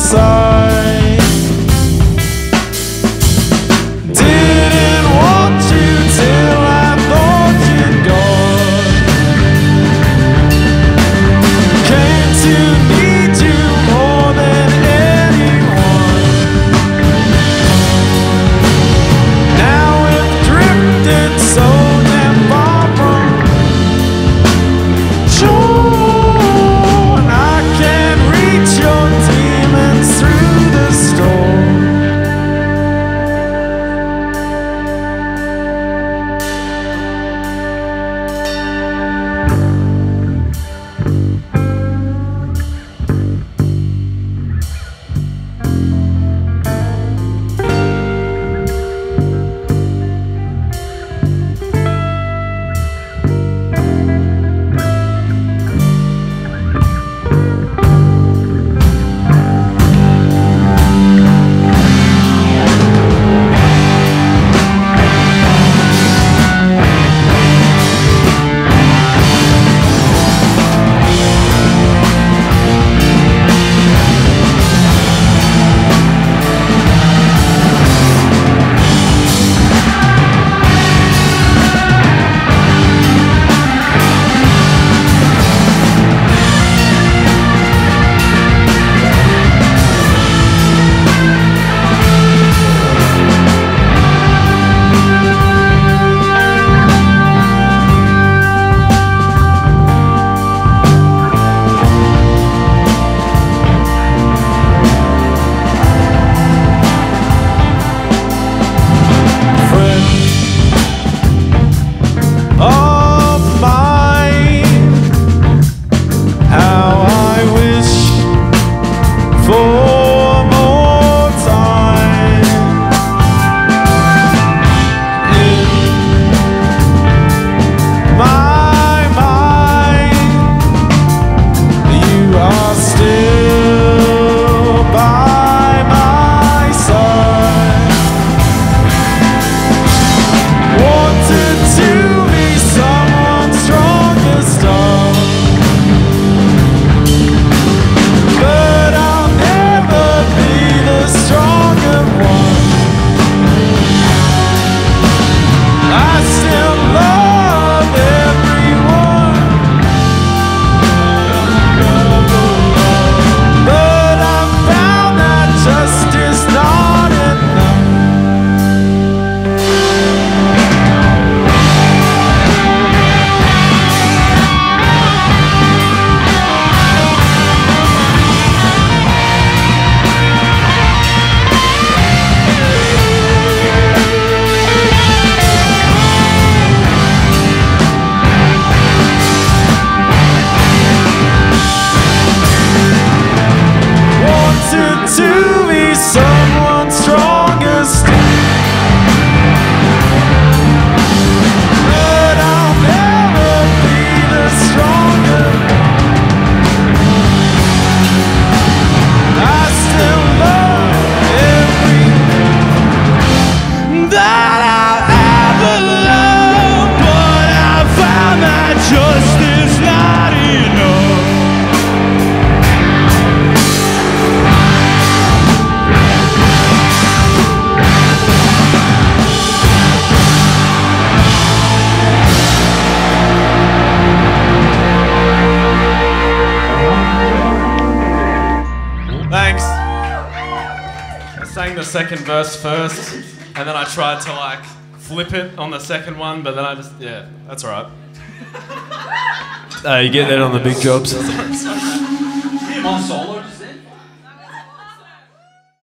side. Didn't want you till I thought you'd gone. Came to need you more than anyone. Now we've drifted so damn far from shore, and I can't reach your demons through the storm. The second verse first, and then I tried to like flip it on the second one, but then I just, yeah, that's alright. You get that on the big jobs. On solo?